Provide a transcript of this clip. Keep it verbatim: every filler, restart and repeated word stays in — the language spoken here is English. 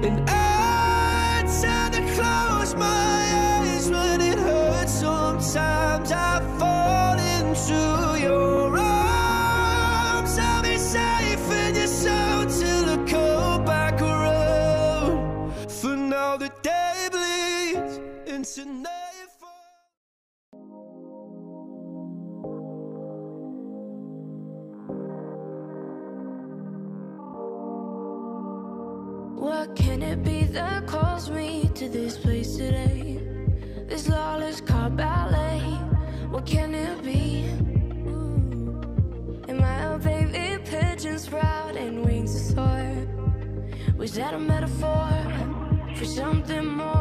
And I tend to close my eyes when it hurts. Sometimes I fall into your arms. I'll be safe in your soul till I come back around. For now the day bleeds into nightfall. What can it be that calls me to this place today? This lawless car ballet. What can it be? Am I a baby pigeon sprouting wings to soar? Was that a metaphor for something more?